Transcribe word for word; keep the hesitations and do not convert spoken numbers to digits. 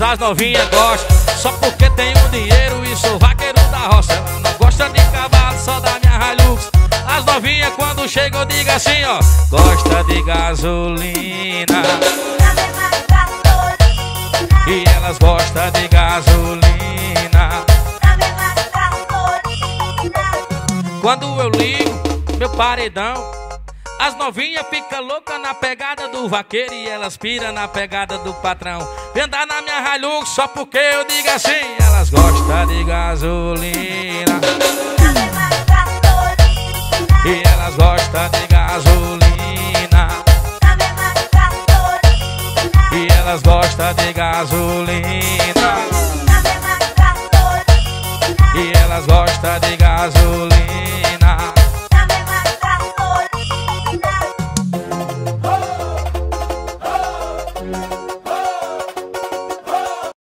as novinhas gostam só porque tem um dinheiro e sou vaqueiro da roça. Ela não gosta de cavalo, só da minha Hilux. As novinhas quando chegam eu digo assim, ó, gosta de gasolina. E elas gostam de gasolina. Quando eu ligo meu paredão, as novinhas ficam loucas na pegada do vaqueiro e elas piram na pegada do patrão. Vem andar na minha Hilux só porque eu digo assim, elas gostam de gasolina. E elas gostam de gasolina. E elas gostam de gasolina. E elas gostam de gasolina.